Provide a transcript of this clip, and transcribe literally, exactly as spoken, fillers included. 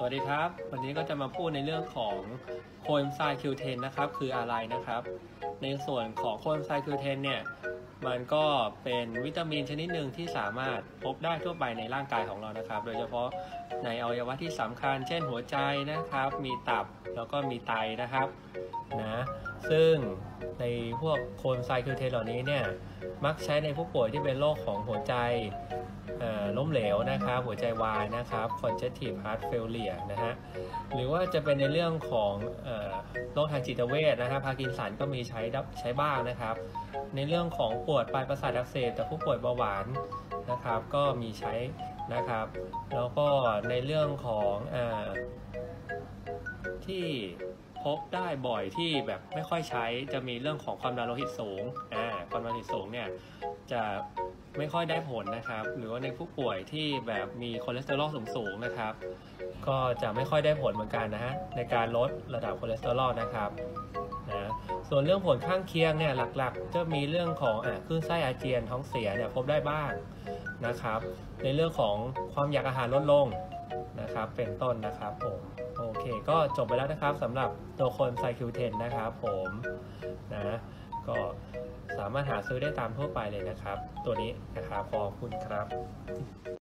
วัสดีครับวันนี้ก็จะมาพูดในเรื่องของโคเอนไซม์ คิว เทน นะครับคืออะไรนะครับในส่วนของโคเอนไซม์ คิว เทน เนี่ยมันก็เป็นวิตามินชนิดหนึ่งที่สามารถพบได้ทั่วไปในร่างกายของเรานะครับโดยเฉพาะในอวัยวะที่สำคัญเช่นหัวใจนะครับมีตับแล้วก็มีไตนะครับนะซึ่งในพวกโคเอนไซม์ คิว เทน เหล่านี้เนี่ยมักใช้ในผู้ป่วยที่เป็นโรคของหัวใจล้มเหลวนะครับหัวใจวายนะครับ congestive heart failure นะฮะหรือว่าจะเป็นในเรื่องของโรคทางจิตเวชนะครับพาร์กินสันก็มีใช้ใช้บ้างนะครับในเรื่องของปวดปลายประสาทอักเสบแต่ผู้ป่วยเบาหวานนะครับก็มีใช้นะครับแล้วก็ในเรื่องของอที่พบได้บ่อยที่แบบไม่ค่อยใช้จะมีเรื่องของความดันโลหิตสูงอ่าความดันโลหิตสูงเนี่ยจะไม่ค่อยได้ผลนะครับหรือว่าในผู้ป่วยที่แบบมีคอเลสเตอรอลสูงๆนะครับก็จะไม่ค่อยได้ผลเหมือนกันนะฮะในการลดระดับคอเลสเตอรอลนะครับนะส่วนเรื่องผลข้างเคียงเนี่ยหลักๆจะมีเรื่องของอ่ะคลื่นไส้อาเจียนท้องเสียเนี่ยพบได้บ้างนะครับในเรื่องของความอยากอาหารลดลงนะครับเป็นต้นนะครับผมโอเคก็จบไปแล้วนะครับสำหรับตัวโคเอนไซม์ คิว เทน นะครับผมนะก็สามารถหาซื้อได้ตามทั่วไปเลยนะครับตัวนี้นะครับขอบคุณครับ